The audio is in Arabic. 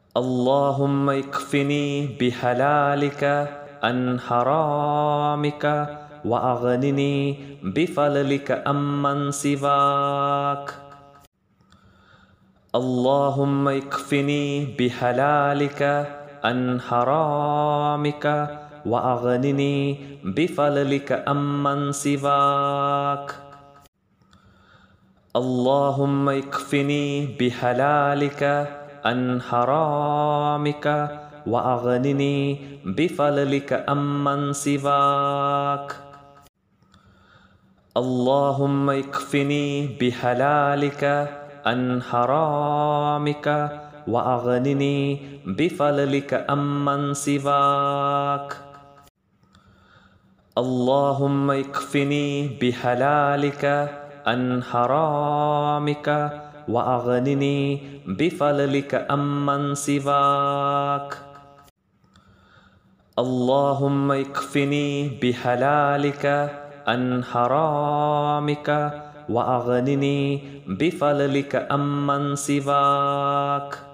اللهم اكفني بحلالك عن حرامك وأغنني بفضلك عمن سواك. اللهم اكفني بحلالك عن حرامك وأغنني بفضلك عمن سواك. اللهم اكفني بحلالك عن حرامك وأغنني بفضلك عمن سواك. اللهم اكفني بحلالك عن حرامك وأغنني بفضلك عمن سواك. اللهم اكفني بحلالك عن حرامك وأغنني بفضلك عمن سواك. اللهم اكفني بحلالك عن حرامك وأغنني بفضلك عمن سواك.